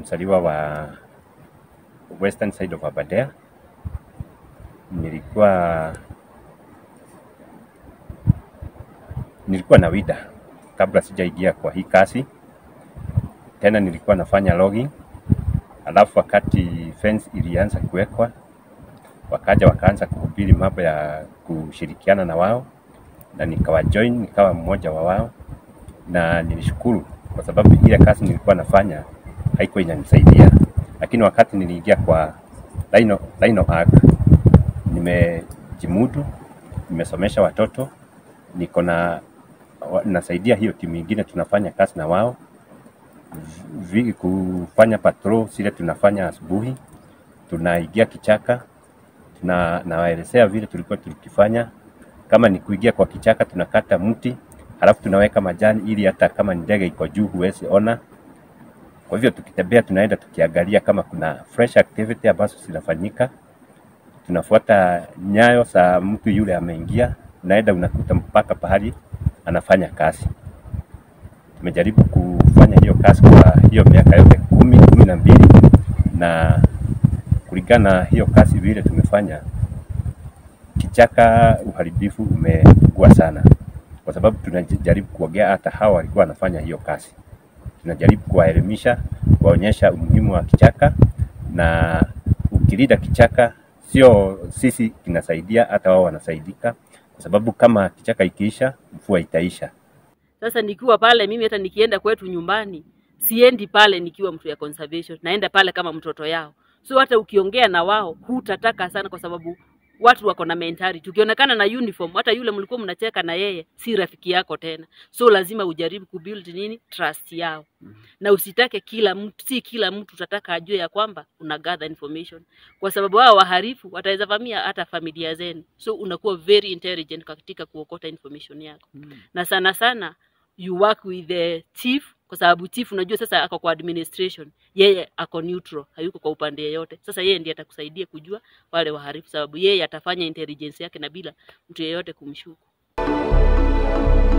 mzaliwa wa western side of Aberdare. Nilikuwa na WIDA kabla sijaingia kwa hii kazi. Tena nilikuwa nafanya logging. Alafu wakati fence ilianza kuwekwa, wakaanza kuhubiri mambo ya kushirikiana na wao, na nikawajoin, nikawa mmoja wa wao, na nilishukuru kwa sababu ile kazi nilikuwa nafanya haikuwa inanisaidia. Lakini wakati niliingia kwa Rhino Ag, nimejimudu, nimesomesha watoto, nasaidia hiyo timu nyingine, tunafanya kazi na wao, kufanya patrol zile tunafanya asubuhi, tunaingia kichaka, nawaelezea vile tulikuwa tukifanya. Kama ni kuingia kwa kichaka, tunakata mti, halafu tunaweka majani ili hata kama ndege iko juu huwezi ona. Kwa hivyo tukitembea tunaenda tukiangalia kama kuna fresh activity ambazo zinafanyika. Tunafuata nyayo za mtu yule ameingia, naenda unakuta mpaka pahali anafanya kazi. Tumejaribu kufanya hiyo kazi kwa hiyo miaka yote 12, na kulingana hiyo kazi vile tumefanya, kichaka uharibifu umekuwa sana, kwa sababu tunajaribu kuongea hata hao walikuwa wanafanya hiyo kazi. Tunajaribu kuwaelimisha, kuwaonyesha umuhimu wa kichaka, na ukilinda kichaka sio sisi kinasaidia, hata wao wanasaidika, kwa sababu kama kichaka ikiisha, mvua itaisha. Sasa nikiwa pale, mimi hata nikienda kwetu nyumbani, siendi pale nikiwa mtu ya conservation, naenda pale kama mtoto yao. So hata ukiongea na wao hutataka sana, kwa sababu watu wako na mentality. Ukionekana na uniform, hata yule mlikuwa mnacheka na yeye si rafiki yako tena. So lazima ujaribu kubuild trust yao. Na usitake kila mtu utataka ajue ya kwamba una gather information, kwa sababu wao waharifu wataweza vamia hata familia zenu. So unakuwa very intelligent katika kuokota information yako. Na sana you work with the chief, kwa sababu chief unajua sasa ako kwa administration, yeye ako neutral, hayuko kwa upande yote. Sasa yeye ndiye atakusaidia kujua wale waharifu, sababu yeye atafanya intelligence yake na bila mtu yeyote kumshuku.